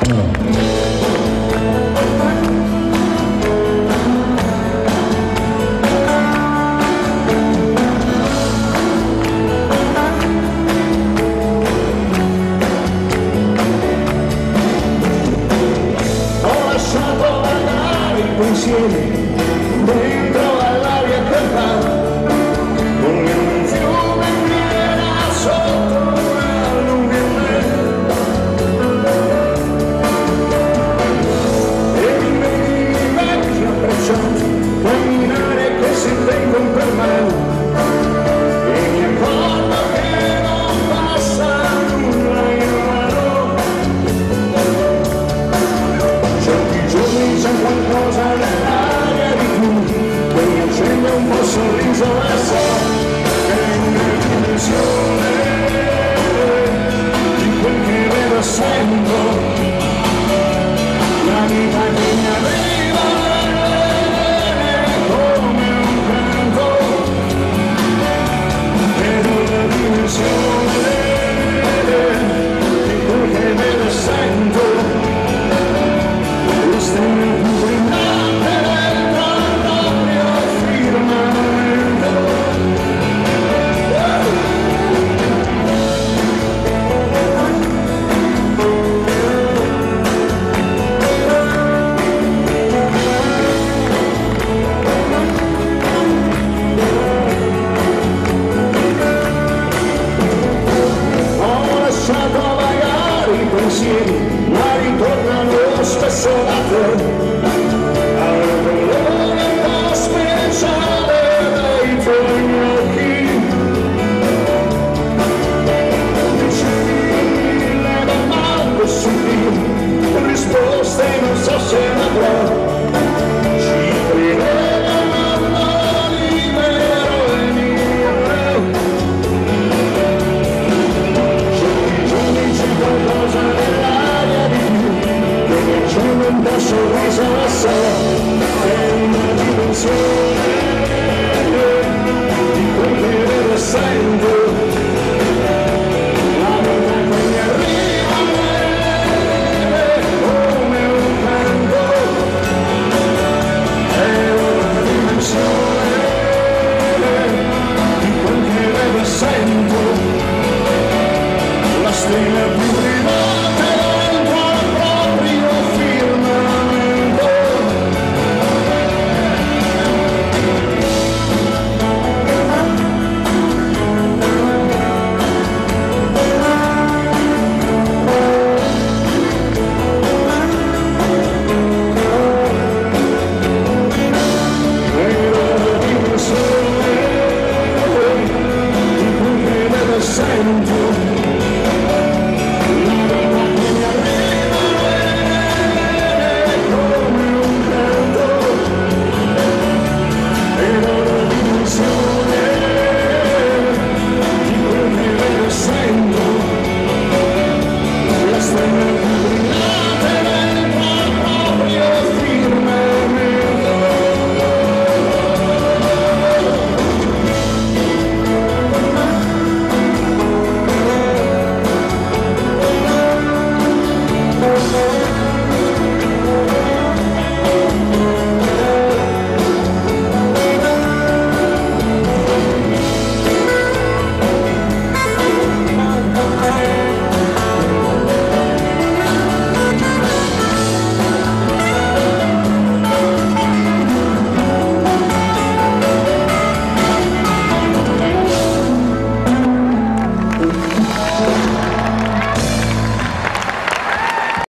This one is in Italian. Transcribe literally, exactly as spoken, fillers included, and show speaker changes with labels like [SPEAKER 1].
[SPEAKER 1] Pensieri dentro all'aria che va come un fiume piena sotto la luna e mi vedi vecchi abbracciati camminare così vengono per me e mi accorgo che non passa nulla in mano. Certi giorni c'è qualcosa nell'aria di tu che mi accende un po' sorriso e so che è una dimensione di quel che vedo e sento, la vita che mi arriva come un canto, vedo la dimensione di quel che vedo e sento, questa è una più brillante proprio firmamento. Ho lasciato vagare i pensieri, ma ritornano spesso da te, al colore un po' speciale dei tuoi occhi. Dicevi mille domande sottili, risposte non so se ne avrò, ci credevano libero e mio. Certi giorni c'è qualcosa nell'aria di tu che mi accende un po' sorriso e so che è una dimensione di quel che vedo e sento, la vita che mi arriva come un canto, è una dimensione di quel che vedo e sento, la stella più